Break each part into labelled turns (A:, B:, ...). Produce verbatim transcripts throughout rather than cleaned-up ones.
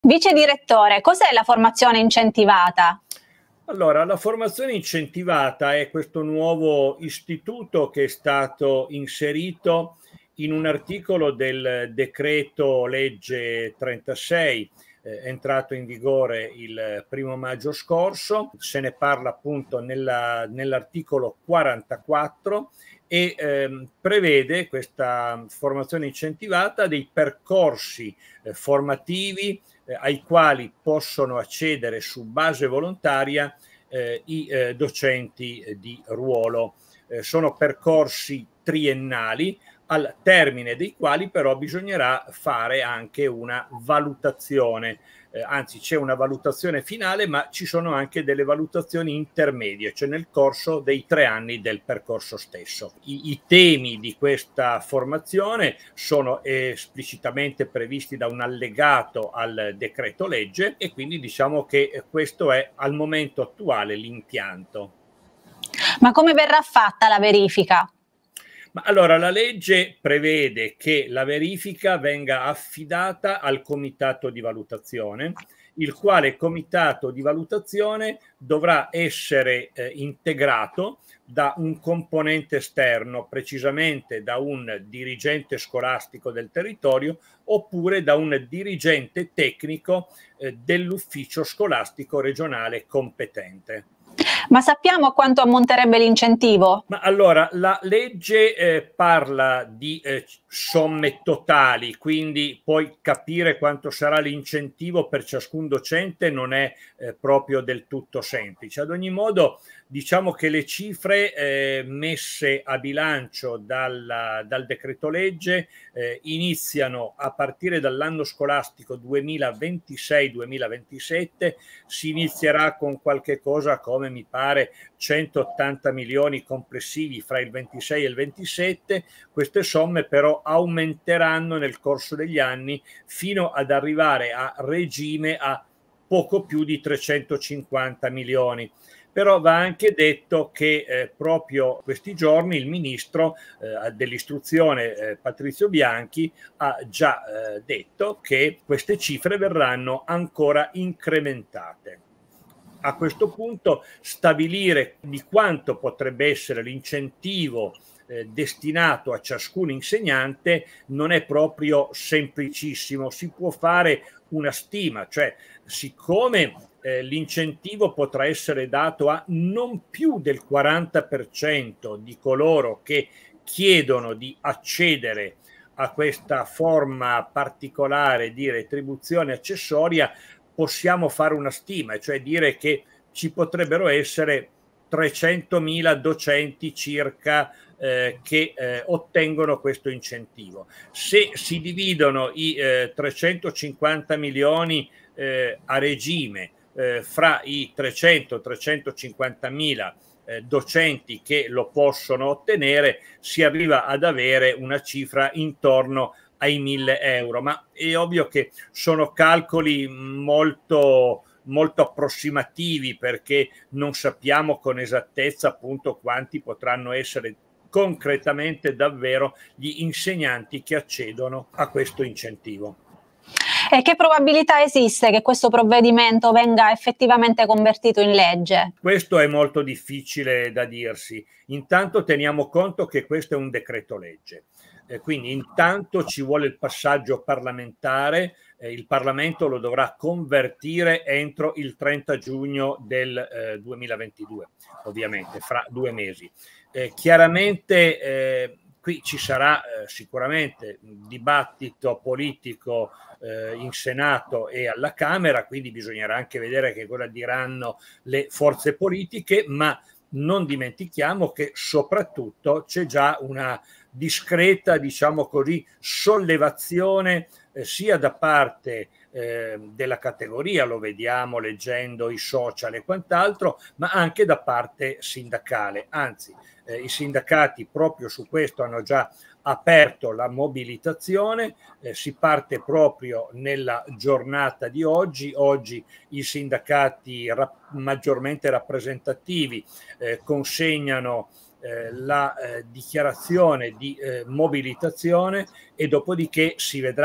A: Vice direttore, cos'è la formazione incentivata?
B: Allora, la formazione incentivata è questo nuovo istituto che è stato inserito in un articolo del decreto legge trentasei, eh, entrato in vigore il primo maggio scorso. Se ne parla appunto nella, nell'articolo quarantaquattro e ehm, prevede questa formazione incentivata dei percorsi eh, formativi eh, ai quali possono accedere su base volontaria eh, i eh, docenti eh, di ruolo. Eh, sono percorsi triennali al termine dei quali però bisognerà fare anche una valutazione, eh, anzi c'è una valutazione finale, ma ci sono anche delle valutazioni intermedie, cioè nel corso dei tre anni del percorso stesso. I, i temi di questa formazione sono esplicitamente previsti da un allegato al decreto legge e quindi diciamo che questo è al momento attuale l'impianto.
A: Ma come verrà fatta la verifica?
B: Ma allora la legge prevede che la verifica venga affidata al comitato di valutazione, il quale comitato di valutazione dovrà essere eh, integrato da un componente esterno, precisamente da un dirigente scolastico del territorio oppure da un dirigente tecnico eh, dell'ufficio scolastico regionale competente.
A: Ma sappiamo quanto ammonterebbe l'incentivo?
B: Ma allora, la legge eh, parla di eh, somme totali, quindi puoi capire quanto sarà l'incentivo per ciascun docente, non è eh, proprio del tutto semplice. Ad ogni modo, diciamo che le cifre eh, messe a bilancio dal, dal decreto legge eh, iniziano a partire dall'anno scolastico duemilaventisei duemilaventisette, si inizierà con qualche cosa come mi pare centottanta milioni complessivi fra il ventisei e il ventisette. Queste somme però aumenteranno nel corso degli anni fino ad arrivare a regime a poco più di trecentocinquanta milioni. Però va anche detto che eh, proprio questi giorni il ministro eh, dell'istruzione eh, Patrizio Bianchi ha già eh, detto che queste cifre verranno ancora incrementate. A questo punto stabilire di quanto potrebbe essere l'incentivo eh, destinato a ciascun insegnante non è proprio semplicissimo, si può fare una stima, cioè siccome eh, l'incentivo potrà essere dato a non più del quaranta per cento di coloro che chiedono di accedere a questa forma particolare di retribuzione accessoria, possiamo fare una stima, cioè dire che ci potrebbero essere trecentomila docenti circa eh, che eh, ottengono questo incentivo. Se si dividono i eh, trecentocinquanta milioni eh, a regime eh, fra i trecento trecentocinquanta mila eh, docenti che lo possono ottenere, si arriva ad avere una cifra intorno ai mille euro, ma è ovvio che sono calcoli molto molto approssimativi perché non sappiamo con esattezza appunto quanti potranno essere concretamente davvero gli insegnanti che accedono a questo incentivo.
A: E che probabilità esiste che questo provvedimento venga effettivamente convertito in legge?
B: Questo è molto difficile da dirsi. Intanto teniamo conto che questo è un decreto legge. Eh, quindi intanto ci vuole il passaggio parlamentare, eh, il Parlamento lo dovrà convertire entro il trenta giugno del eh, duemilaventidue, ovviamente, fra due mesi. Eh, chiaramente eh, qui ci sarà eh, sicuramente un dibattito politico eh, in Senato e alla Camera, quindi bisognerà anche vedere che cosa diranno le forze politiche, ma non dimentichiamo che soprattutto c'è già una discreta, diciamo così, sollevazione eh, sia da parte eh, della categoria, lo vediamo leggendo i social e quant'altro, ma anche da parte sindacale. Anzi, eh, i sindacati proprio su questo hanno già aperto la mobilitazione, eh, si parte proprio nella giornata di oggi. Oggi i sindacati rap- maggiormente rappresentativi eh, consegnano eh, la eh, dichiarazione di eh, mobilitazione e dopodiché si vedrà.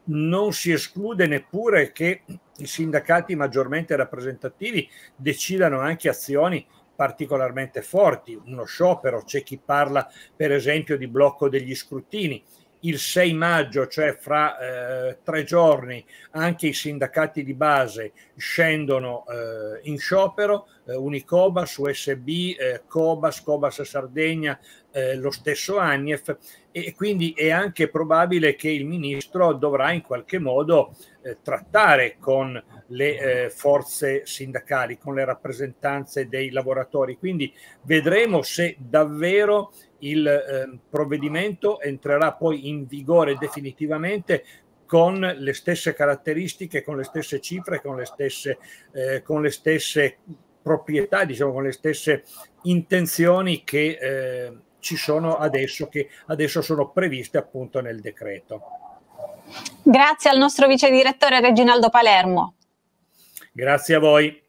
B: non si esclude neppure che i sindacati maggiormente rappresentativi decidano anche azioni particolarmente forti, uno sciopero. C'è chi parla per esempio di blocco degli scrutini. Il sei maggio, cioè fra eh, tre giorni, anche i sindacati di base scendono eh, in sciopero, eh, Unicobas, U S B, eh, Cobas, Cobas Sardegna, eh, lo stesso AGNIEF, e quindi è anche probabile che il ministro dovrà in qualche modo eh, trattare con le eh, forze sindacali, con le rappresentanze dei lavoratori. Quindi vedremo se davvero il eh, provvedimento entrerà poi in vigore definitivamente con le stesse caratteristiche, con le stesse cifre, con le stesse, eh, con le stesse proprietà, diciamo, con le stesse intenzioni che eh, ci sono adesso, che adesso sono previste appunto nel decreto.
A: Grazie al nostro vice direttore Reginaldo Palermo.
B: Grazie a voi.